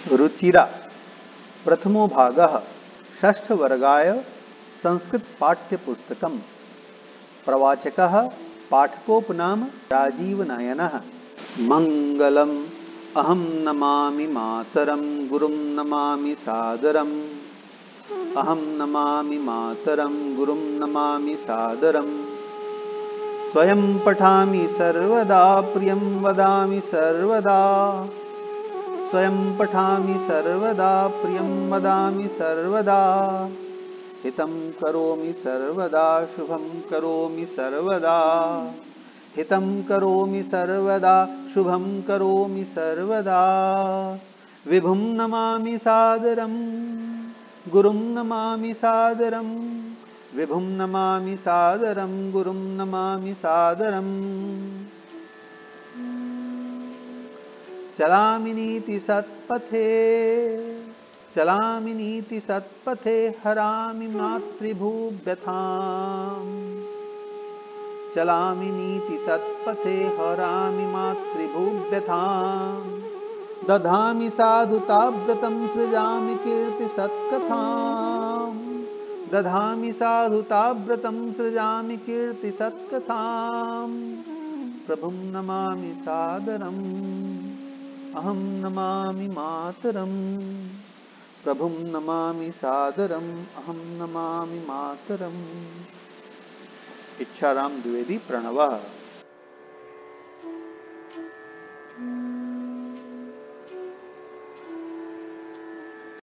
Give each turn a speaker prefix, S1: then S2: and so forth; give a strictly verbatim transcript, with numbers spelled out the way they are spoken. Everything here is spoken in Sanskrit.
S1: रुचिरा प्रथमो भागः षष्ठवर्गाय संस्कृतपाठ्यपुस्तकम्। प्रवाचकः पाठकोपनाम राजीवनयनः। मङ्गलम् अहं नमामि मातरं गुरुं नमामि सादरम्। अहं नमामि मातरं गुरुं नमामि सादरम्। स्वयं पठामि सर्वदा प्रियं वदामि सर्वदा। स्वयं पठामि सर्वदा प्रियं वदामि सर्वदा। हितं करोमि सर्वदा शुभं करोमि सर्वदा। हितं करोमि सर्वदा शुभं करोमि सर्वदा। विभुं नमामि सादरं गुरुं नमामि सादरं। विभुं नमामि सादरं गुरुं नमामि सादरम्। चलामि नीति सत्पथे चलामि नीति सत्पथे हरामि मातृभूव्यथाम्। चलामि नीति सत्पथे हरामि मातृभूव्यथाम्। दधामि साधुताव्रतं सृजामि कीर्ति सत्कथाम्। दधामि साधुताव्रतं सृजामि कीर्ति सत्कथाम्। प्रभुं नमामि सादरम् अहं नमामि मातरम्। प्रभुं नमामि सादरम् अहं नमामि मातरम्। इच्छाराम द्विवेदी प्रणवः।